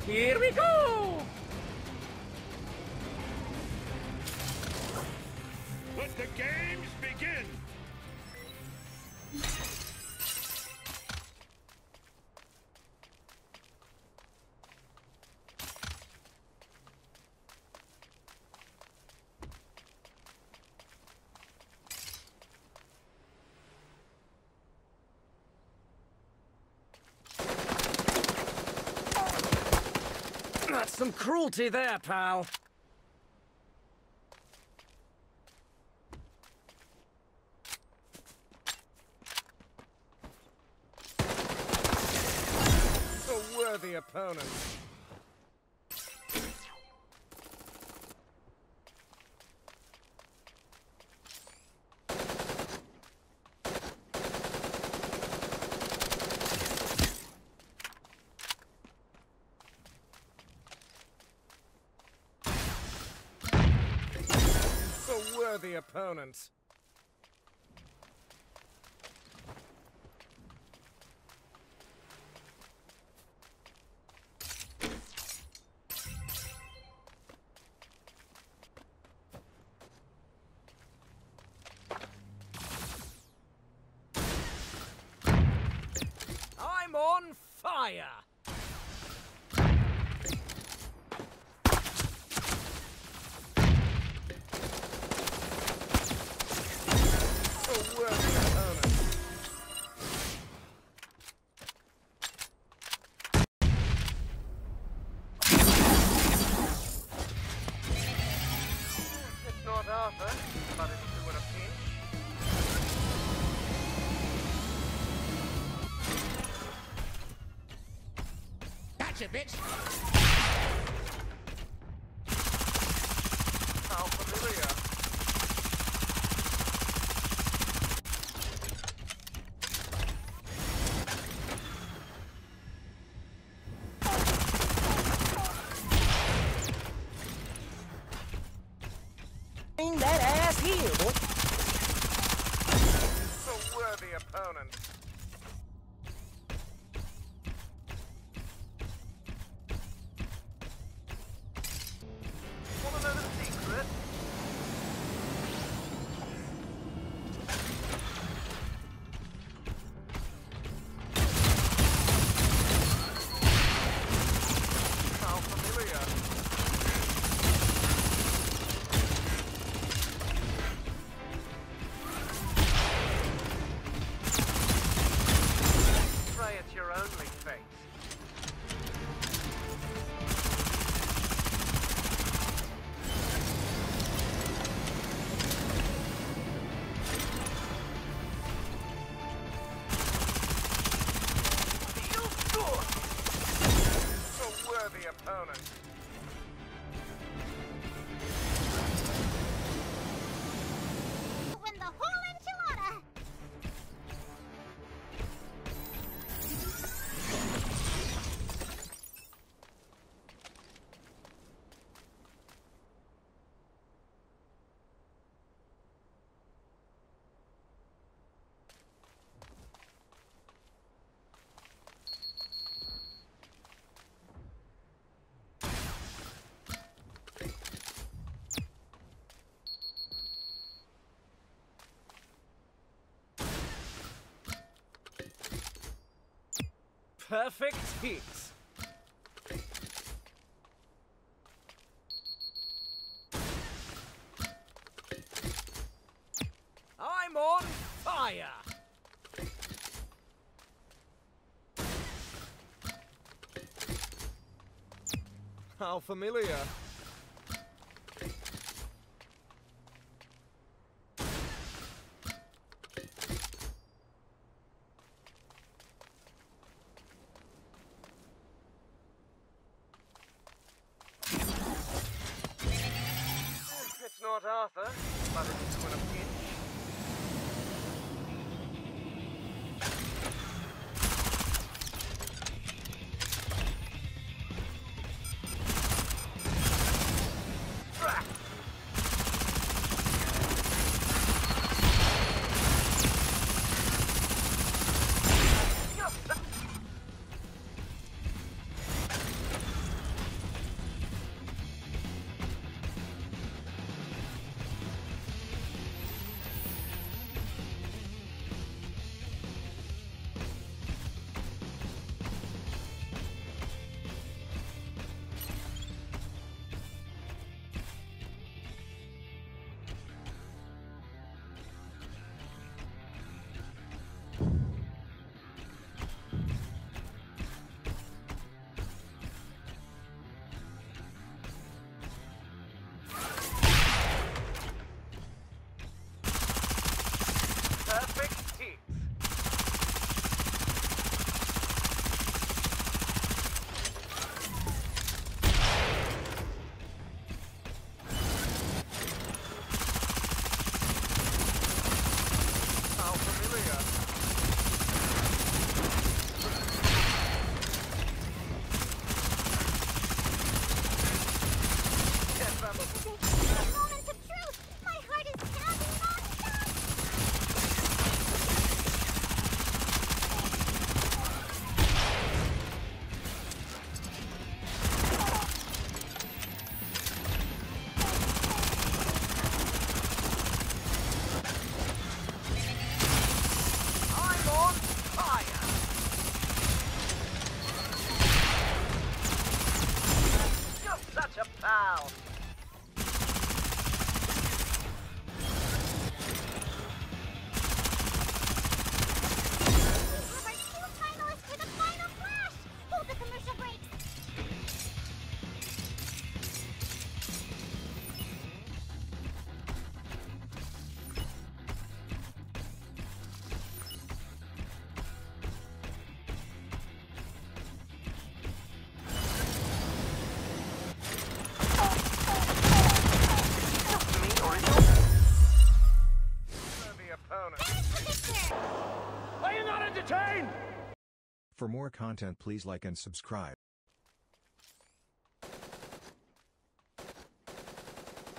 Here we go! Let the games begin! That's some cruelty there, pal. A worthy opponent. The opponent. I'm on fire. Gotcha, bitch! How familiar. That ass here, boy. A worthy opponent. Wanna know the secret? How familiar. It's your only fate. Feel good! A worthy opponent. Win the whole enchilada! Perfect hit. I'm on fire. How familiar. It's not Arthur, but it's in a pinch. perfect hit. How familiar. Moment of truth! My heart is pounding non-stop! I'm on fire. You're such a pal. We have our two finalists for the final flash! Hold the commercial breaks! Me or is the opponent? There's the victor! Are you not entertained? For more content, please like and subscribe.